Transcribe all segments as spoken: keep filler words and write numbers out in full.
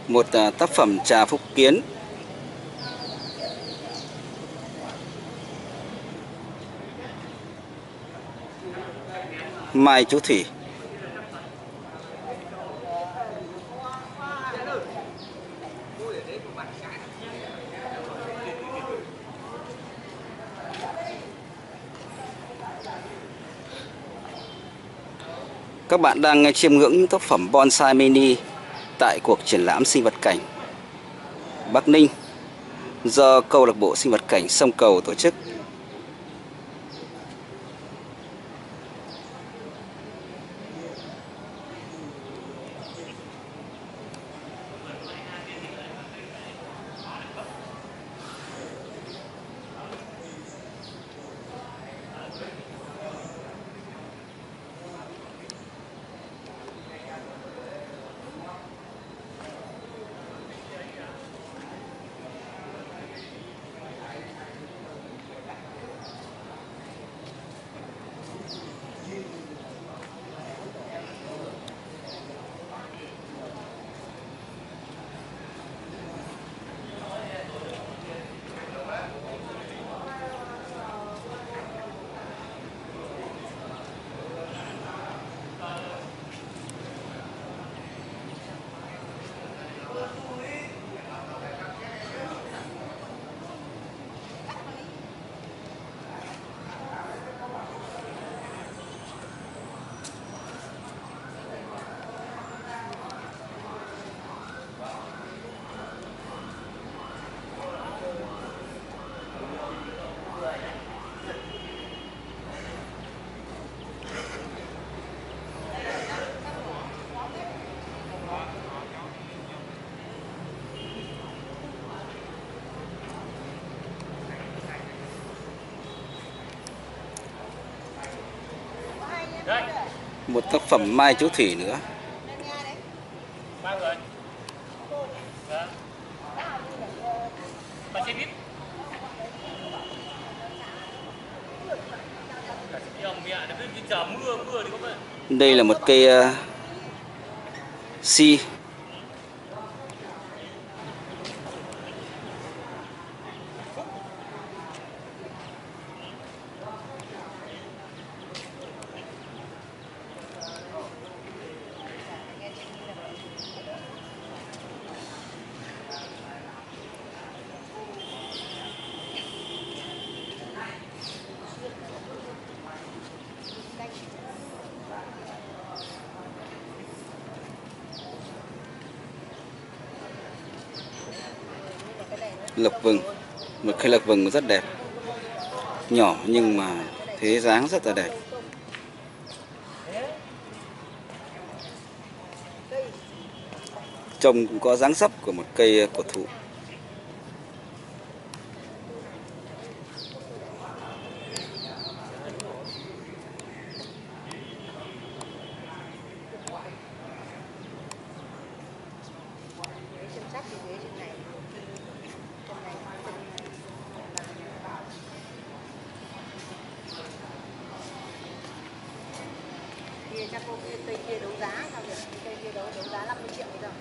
Một uh, tác phẩm trà Phúc Kiến. Mai Chú Thủy. Các bạn đang chiêm ngưỡng những tác phẩm bonsai mini tại cuộc triển lãm sinh vật cảnh Bắc Ninh do câu lạc bộ sinh vật cảnh Sông Cầu tổ chức. Một tác phẩm Mai Chú Thủy nữa. Đây là một cây uh, si. Lộc vừng, một cây lộc vừng rất đẹp, nhỏ nhưng mà thế dáng rất là đẹp. Trông cũng có dáng dấp của một cây cổ thụ. Chắc cô cây kia đấu giá sao được? Cây kia đấu đấu giá năm mươi triệu rồi.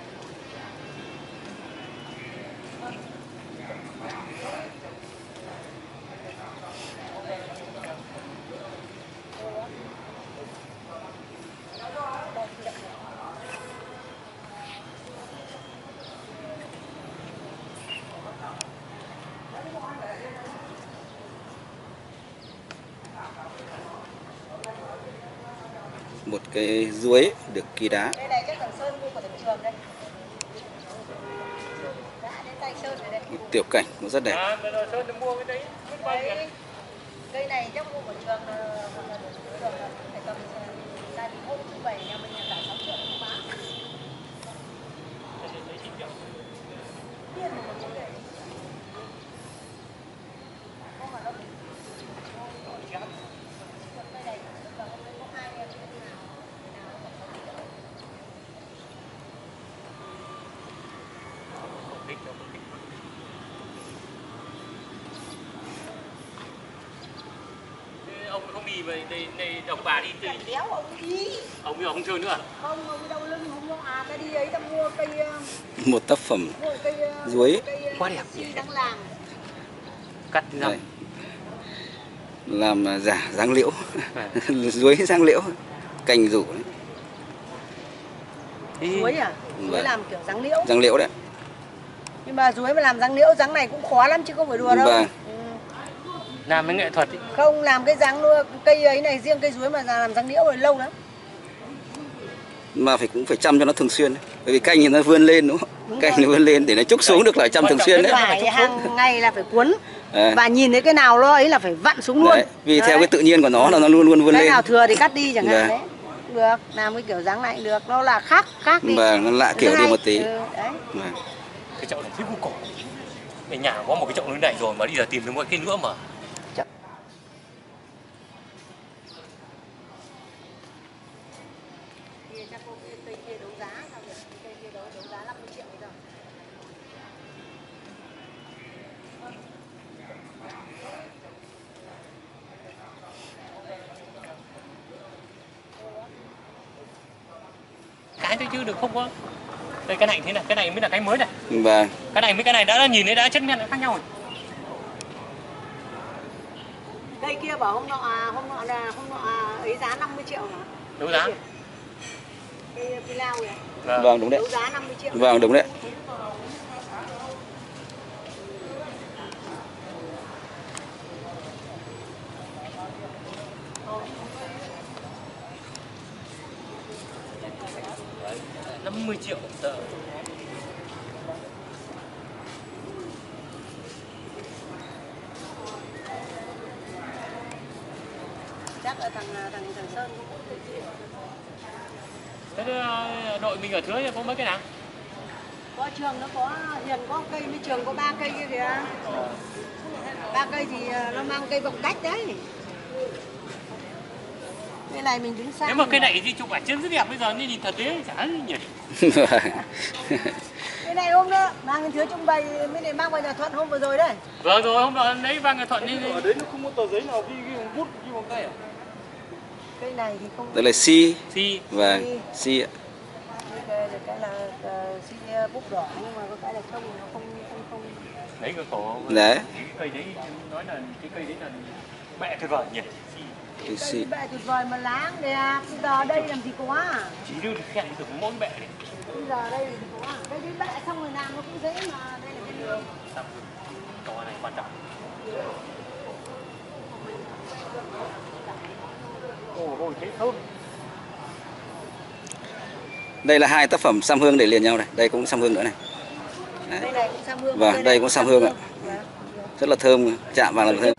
Một cái ruối được ký đá. Đây này chắc thằng Sơn mua của thằng Trường đây. Đã đến tay Sơn rồi đây. Một tiểu cảnh cũng rất đẹp. À, rồi Sơn được mua cái đấy. Đấy. Cây này chắc mua của Trường là Trường là phải cầm ra đi hốt thứ bảy nhà mình là sáu triệu không bán. Tiền một triệu đấy. Không mà nó ông không đi về đây, đây đọc bà đi từ béo ông đi. Ông với ông chơi nữa à? Không, ông đâu lưng không đâu. À cái đi ấy ta mua cây Một tác phẩm cây chuối Quá đẹp nhỉ. đang làm. Cắt răm. Làm giả dáng liễu, chuối dáng liễu, cành rủ đấy. Chuối à? Chuối Vâng. làm kiểu dáng liễu. Dáng liễu đấy. Nhưng mà chuối mà làm dáng liễu, dáng này cũng khó lắm chứ không phải đùa đâu. Vâng. Ừ. Làm với nghệ thuật ý. Không làm cái dáng cây ấy này, riêng cây chuối mà làm dáng liễu rồi lâu lắm. Mà phải cũng phải chăm cho nó thường xuyên đấy. Bởi vì cành thì nó vươn lên đúng không? Đúng Cành rồi. nó vươn lên để nó trúc xuống được lại chăm thường xuyên đấy. Phải hàng ngày là phải cuốn. À. Và nhìn thấy cái nào nó ấy là phải vặn xuống luôn. Đấy, vì đấy. theo cái tự nhiên của nó là nó luôn luôn vươn cái lên. nào thừa thì cắt đi chẳng hạn Đấy. đấy. Được, làm cái kiểu dáng này cũng được, nó là khác khác đi. Và nó lạ kiểu đi một tí. Ừ, đấy. Vâng. Cái chậu này thích vô cùng. Ở nhà có một cái chậu như này rồi mà đi giờ tìm được một cái nữa mà. Thì chắc có cái cây kia đấu giá sao được? Cây kia đấu đấu giá năm mươi triệu rồi. Cái thôi chứ được không có. Đây cái này thế này, cái này mới là cái mới này. Vâng. Cái này với cái này đã nhìn thấy đã chất men đã khác nhau rồi. Cây kia bảo hôm nọ à, hôm nọ là hôm nọ à, ấy giá năm mươi triệu hả? Đấu giá. Cây pilau kìa. Vâng. Vâng đúng đấy. Đấu giá năm mươi triệu. Vâng đúng đấy. năm mươi triệu tờ. Chắc là thằng thằng thằng Sơn cũng có cây kia. Thế đội mình ở dưới có mấy cái nào? Có trường nó có Hiền có cây với trường có ba cây kia kìa. Ba cây thì nó mang cây bọc cách đấy. Cái này mình đứng xa. Nếu mà cây này thì chụp ảnh chân rất đẹp, bây giờ nhìn thật đấy chả gì nhỉ. Cái này hôm đó mang cái thứ trưng bày mới để mang vào nhà Thuận hôm vừa rồi đấy. Vâng rồi hôm đó lấy vang Thuận đi. Ở đấy nó không có tờ giấy nào ghi ghi bằng bút ghi bằng tay à? Cây này thì không. Đây là si. Si. Vâng, si ạ. Cái, cái là uh, si bút đỏ nhưng mà có cái là không nó không không không. Đấy cái cổ. Đấy. Cái cây đấy nói là cái cây đấy là mẹ tuyệt vời nhỉ. Cái Cây si. bẹ tuyệt vời mà lá đẹp. Bây giờ ở đây làm gì có à? Chỉ đưa được khen được mỗi bẹ đấy. Bây giờ ở đây làm gì có à? Cái đấy bẹ xong rồi làm nó cũng dễ mà đây là cái đường. Xong rồi. Cái này quan trọng. Ồ, ôi thấy thơm. Đây là hai tác phẩm săm hương để liền nhau này. Đây cũng săm hương nữa này. Đấy. Đây này cũng săm hương. Vâng, đây cũng săm hương ạ. Vâng. Rất là thơm, chạm vào là thơm.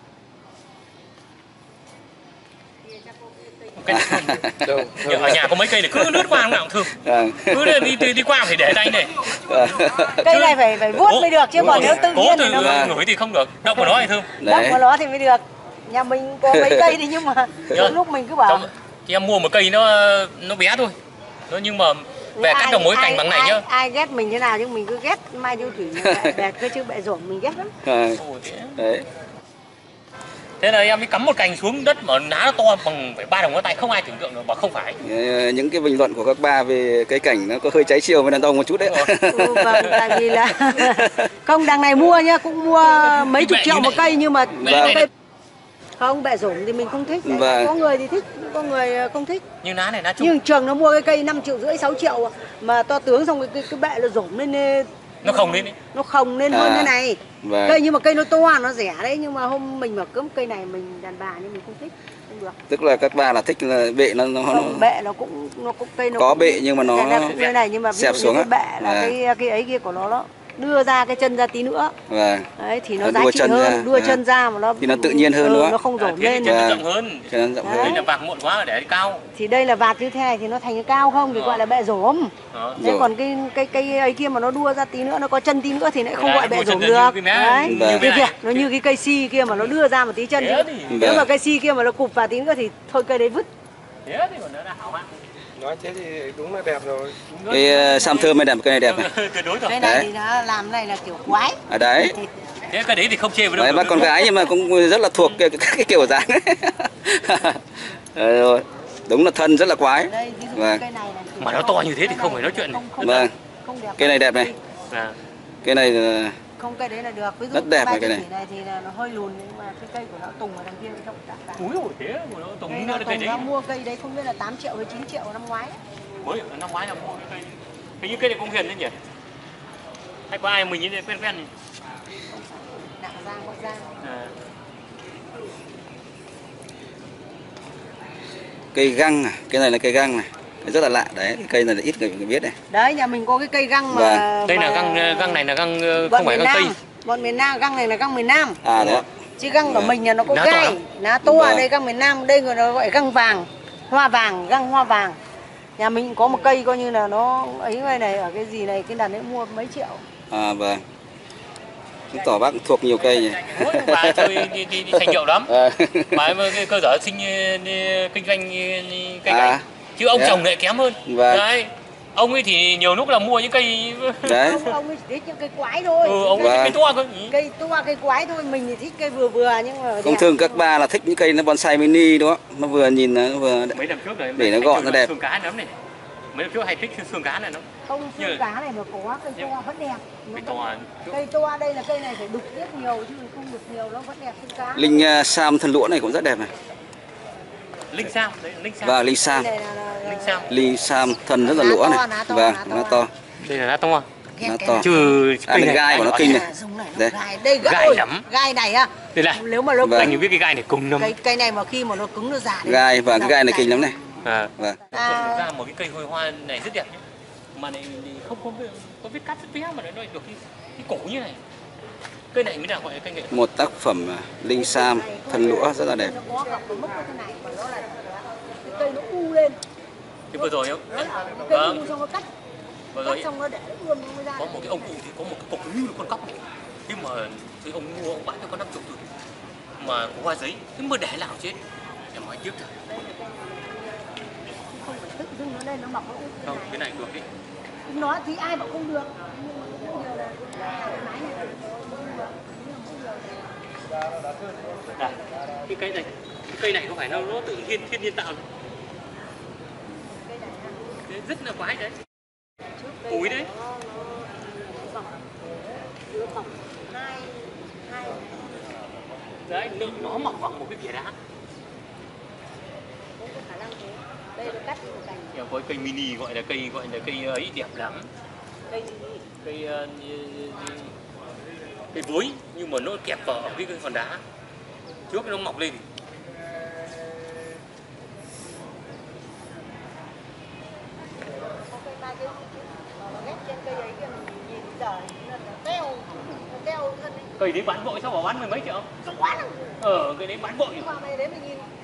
Cây này thơm. Ở nhà có mấy cây này cứ lướt qua lúc nào cũng thơm. Vâng. Cứ đi, đi, đi qua phải để tay này. Cây này phải phải vuốt mới được chứ còn nếu tự cố nhiên từ thì nó ngửi thì không được. Động vào nó thì thơm. đắp Đấy. vào nó thì mới được. Nhà mình có mấy cây thì nhưng mà Nhớ. lúc mình cứ bảo Trong, thì em mua một cây nó nó bé thôi. Nó nhưng mà về cắt đầu mối cành bằng này ai, nhá. ai ghét mình thế nào nhưng mình cứ ghét Mai Điêu Thủy bẹ bẹ cơ chứ bẹ rổm mình ghét lắm. Vâng. Ồ, thế. Đấy. Thế là em mới cắm một cành xuống đất mà lá nó to bằng phải ba đồng ngón tay, không ai tưởng tượng được, mà không phải. Ờ, những cái bình luận của các ba về cái cảnh nó có hơi trái chiều với đàn ông một chút đấy. Ừ, vâng, tại vì là không đằng này mua nhá, cũng mua mấy chục triệu một cây nhưng mà Vâng. cây không bẹ rổm thì mình không thích. Đấy, Vâng. có người thì thích, có người không thích. Nhưng lá này lá chung. Nhưng trường nó mua cái cây năm triệu rưỡi sáu triệu mà to tướng xong cái cái, cái bẹ nó rổm lên Nó không lên đấy. nó không lên hơn À, cái này. vâng. Cây nhưng mà cây nó to nó rẻ đấy nhưng mà hôm mình bảo cấm cây này mình đàn bà nhưng mình không thích không được. Tức là các ba là thích là bệ nó nó, nó Không, bẹ nó cũng nó cũng cây nó có cũng, bệ nhưng mà nó nó cũng như này nhưng mà ví xẹp dụ xuống như cái á. bẹ là À. cái cái ấy kia của nó nó đưa ra cái chân ra tí nữa. Vâng. Đấy thì nó Nó giá đua trị chân hơn, ra. đua À. chân ra mà nó Thì nó tự nhiên hơn ừ, đúng không? nó không À, rổm thế thì lên. chân nó Vâng. rộng hơn. Cho nên rộng Đấy. hơn. Đây là vạc muộn quá để cao. Thì đây là vạt như thế này thì nó thành cái cao không thì Ờ. gọi là bẹ rổm. Đó. Đấy Rồi. còn cái cái cái ấy kia mà nó đua ra tí nữa nó có chân tí nữa thì lại không Đấy, gọi bẹ đua chân rổm ra được. như cái mé- Đấy. như Vâng. cái Kia này. kìa, nó như cái cây si kia mà nó đưa ra một tí chân Thế thì thì- nếu Vâng. mà cây si kia mà nó cụp vào tí nữa thì thôi cây đấy vứt. Thế thì còn nó là hảo hạng. Nói thế thì đúng là đẹp rồi. Cái uh, sam thơm này đẹp, cái này đẹp này. Tuyệt đối rồi. Cái này Đấy. thì nó làm này là kiểu quái. À đấy. Thế cái đấy thì không chê vào đâu. Đấy, bác con gái nhưng mà cũng rất là thuộc cái, cái, cái kiểu dáng ấy. Đấy rồi. Đúng là thân rất là quái. Đây ví dụ Vâng. cây này là kiểu Mà nó to như thế thì không phải nói chuyện. không, không, Vâng. không không đẹp. Cây này đẹp này. À. Cây này là Không, cây đấy là được. Ví dụ rất đẹp ba này, cây cái này. chỉ này thì là nó hơi lùn nhưng mà cái cây của nó tùng ở đằng kia trong cả cả. Úi ôi thế mà nó Cây tùng nó nữa cây tùng đấy. nó mua cây đấy không biết là tám triệu hay chín triệu năm ngoái. Mới năm ngoái là mua cái cây. Hình như cây này cũng hiền đấy nhỉ? Hay có ai mình nhìn thấy quen quen nhỉ? Nặng Giang, Bắc Giang. À. cây găng à, cái này là cây găng này. Rất là lạ đấy, cái cây này là ít người biết này. Đấy, nhà mình có cái cây găng mà. Vâng. Đây mà... là găng găng này là găng bọn không phải miền găng Tây. Nam. Bọn miền Nam, găng này là găng miền Nam. À đấy. Chứ găng của Vâng. mình là nó có Lá to gai, lắm. lá to. Vâng. Đây găng miền Nam, đây người nó gọi găng vàng, hoa vàng, găng hoa vàng. Nhà mình có một cây coi như là nó ấy này này ở cái gì này, cái đàn ấy mua mấy triệu. À vâng. Chứng tỏ bác cũng thuộc nhiều cây nhỉ. Ôi, bà chơi đi, đi, đi thành hiệu lắm. À. Bà ấy cái cơ sở sinh đi, kinh doanh đi, cây À. cảnh. Chứ ông Thế à? chồng lại kém hơn. Vâng. Đấy. Ông ấy thì nhiều lúc là mua những cây Đấy. Ông ông ấy chỉ thích những cây quái thôi. ừ, ông ấy Vâng. thích cây to cơ. Cây to cây quái thôi, mình thì thích cây vừa vừa nhưng mà Thông đẹp. thường các bà là thích những cây nó bonsai mini đúng không? Nó vừa nhìn nó vừa Mấy năm trước rồi để nó gọn nó đẹp. xương cá lắm này. Mấy năm trước hay thích xương cá này nó. Không, xương Như- cá này mà có cây như- to vẫn đẹp. Nó Cây vẫn- to. Cây to đây là cây này phải đục tiếp nhiều chứ không đục nhiều nó vẫn đẹp xương cá. Linh uh, Sam thân lũa này cũng rất đẹp này. Linh Sam, đấy, Linh Sam. Và Linh Sam, Đây là- là- là- Linh Sam. Linh Sam thân rất là Lá lũa to, này. lá to, Vâng, lá nó to. to. Đây là lá to. Ghét Nó cái to. này. Chứ À, cái gai của nó kinh này. À, dùng này nó Đây. gai. Đây gai, Gai ôi, lắm. gai này á. Đây này. Nếu mà nó Vâng. Anh biết cái gai này cùng năm. cây cây này mà khi mà nó cứng nó già đi. Gai và cái gai này kinh lắm này. À. Vâng. À. Ra một cái cây hồi hoa này rất đẹp nhé. Mà này thì không có có vết cắt rất bé mà nó được cái, cái cổ như này. Cây này mới là gọi là cây nghệ. Một tác phẩm uh, Linh Sam thân lũa rất là đẹp. Nó có gặp cái mức như thế này mà nó là cái cây nó u lên. Thì vừa rồi không? Nó là cái cây Vâng. u xong nó cắt. Vừa Cắt rồi xong nó để luôn nó mới ra. có một cái ông cụ thì có một cái cục như là con cóc này. Nhưng mà cái ông mua ông bán cho con năm chục tuổi. Mà có hoa giấy, thế mà để làm chết. Em nói tiếc thật. Không phải tự dưng nó lên nó mọc nó u thế Không, này. cái này được đi. Nó thì ai bảo không được. Nhưng mà rất nhiều là cái máy này không được. Nhưng mà không được. Đây, cái cây này, cái cây này có phải nó nó tự nhiên thiên nhiên tạo không? Cây này ha. Thế rất là quái đấy. Trước đây Cúi là đấy. nó- nó bọc- nó bọc hai hai Đấy, nó, nó mọc bằng một cái vỉa đá. cũng có khả năng thế. Đây là cắt một cành Em có cây mini gọi là cây gọi là cây ấy đẹp lắm. cây gì? Cây uh, như, như, cây vối nhưng mà nó kẹp vào cái, cái hòn đá. Trước nó mọc lên. Có cây mai cây mà nó ghép trên cây ấy kia mình nhìn giờ thì nó teo nó teo thân ấy. Cây đấy bán vội sao bảo bán mười mấy triệu? Nó quá lắm. Ờ, cây đấy bán vội. Nhưng mà mày đấy mình nhìn